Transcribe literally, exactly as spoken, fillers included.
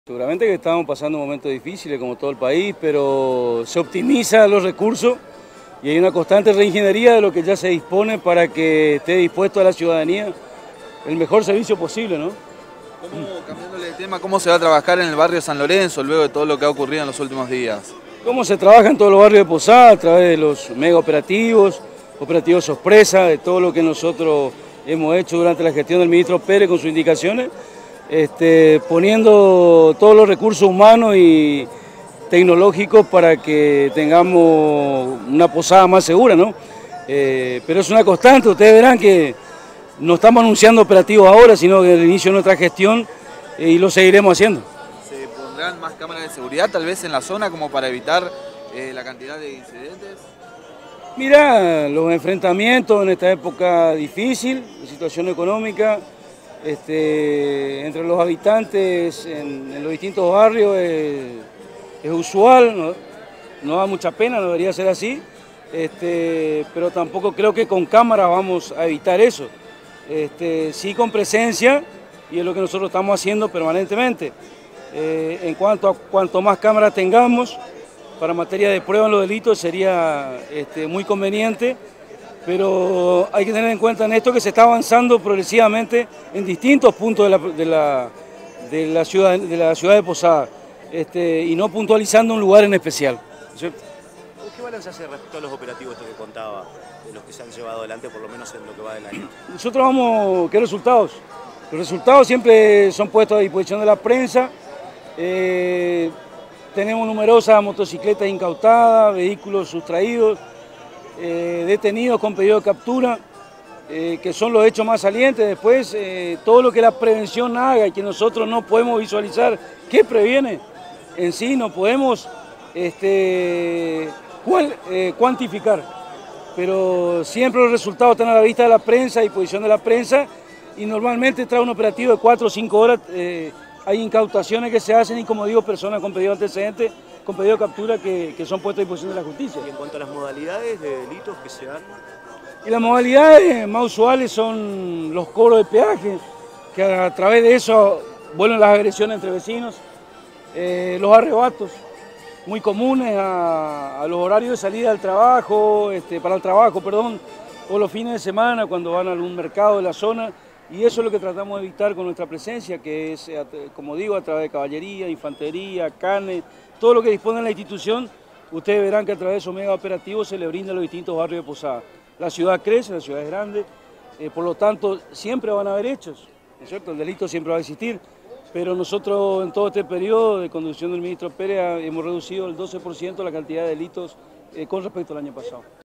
Seguramente que estamos pasando momentos difíciles como todo el país, pero se optimiza los recursos y hay una constante reingeniería de lo que ya se dispone para que esté dispuesto a la ciudadanía el mejor servicio posible, ¿no? ¿Cómo, cambiándole de tema, cómo se va a trabajar en el barrio San Lorenzo luego de todo lo que ha ocurrido en los últimos días? Cómo se trabaja en todos los barrios de Posada a través de los mega operativos, operativos sorpresa, de todo lo que nosotros hemos hecho durante la gestión del ministro Pérez con sus indicaciones, este, poniendo todos los recursos humanos y tecnológicos para que tengamos una Posada más segura, ¿no? Eh, pero es una constante, ustedes verán que no estamos anunciando operativos ahora, sino desde el inicio de nuestra gestión eh, y lo seguiremos haciendo. ¿Se pondrán más cámaras de seguridad tal vez en la zona como para evitar eh, la cantidad de incidentes? Mira, los enfrentamientos en esta época difícil, de situación económica, este, entre los habitantes en, en los distintos barrios es, es usual, no, no da mucha pena, no debería ser así, este, pero tampoco creo que con cámaras vamos a evitar eso. Este, sí con presencia, y es lo que nosotros estamos haciendo permanentemente. Eh, en cuanto a cuanto más cámaras tengamos, para materia de prueba en los delitos sería este, muy conveniente, pero hay que tener en cuenta en esto que se está avanzando progresivamente en distintos puntos de la, de la, de la, ciudad, de la ciudad de Posada, este, y no puntualizando un lugar en especial, ¿cierto? ¿Qué balance hace respecto a los operativos estos que contaba, de los que se han llevado adelante, por lo menos en lo que va del año? Nosotros vamos, ¿qué resultados? Los resultados siempre son puestos a disposición de la prensa. Eh, tenemos numerosas motocicletas incautadas, vehículos sustraídos, eh, detenidos con pedido de captura, eh, que son los hechos más salientes. Después, eh, todo lo que la prevención haga y que nosotros no podemos visualizar qué previene, en sí no podemos este, cual, eh, cuantificar, pero siempre los resultados están a la vista de la prensa, a disposición de la prensa, y normalmente tras un operativo de cuatro o cinco horas eh, hay incautaciones que se hacen y, como digo, personas con pedido de antecedentes, con pedido de captura que, que son puestas a disposición de la justicia. Y en cuanto a las modalidades de delitos que se dan... Y las modalidades más usuales son los cobros de peaje, que a través de eso vuelven las agresiones entre vecinos, eh, los arrebatos, muy comunes a, a los horarios de salida del trabajo, este, para el trabajo, perdón, o los fines de semana cuando van a algún mercado de la zona, y eso es lo que tratamos de evitar con nuestra presencia, que es, como digo, a través de caballería, infantería, canes, todo lo que dispone la institución. Ustedes verán que a través de esos mega operativos se le brinda a los distintos barrios de Posada. La ciudad crece, la ciudad es grande, eh, por lo tanto siempre van a haber hechos, ¿no es cierto? El delito siempre va a existir, pero nosotros en todo este periodo de conducción del ministro Pérez hemos reducido el doce por ciento la cantidad de delitos eh, con respecto al año pasado.